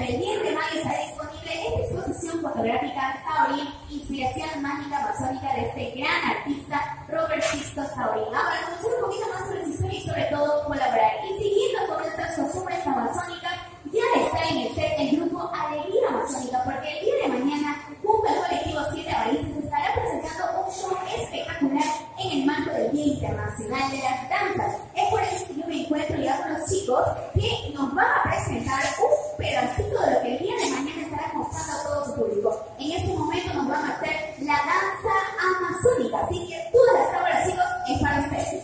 el 10 de mayo estará disponible esta exposición fotográfica Saurin, inspiración mágica amazónica de este gran artista Robert Sixto Saurin. Ahora, conocer un poquito más sobre su historia y sobre todo colaborar. Y siguiendo con nuestras costumbres amazónicas, ya está en el set el grupo Alegría Amazónica, porque el día de mañana junto al colectivo 7 Raíces estará presentando un show espectacular en el marco del Día Internacional de las Danzas. Es por eso que yo me encuentro ya con los chicos que nos van a presentar un pedacito de lo que el día de mañana estará mostrando a todo su público. En este momento nos van a hacer la danza amazónica, así que todas las cámaras, chicos, es para ustedes.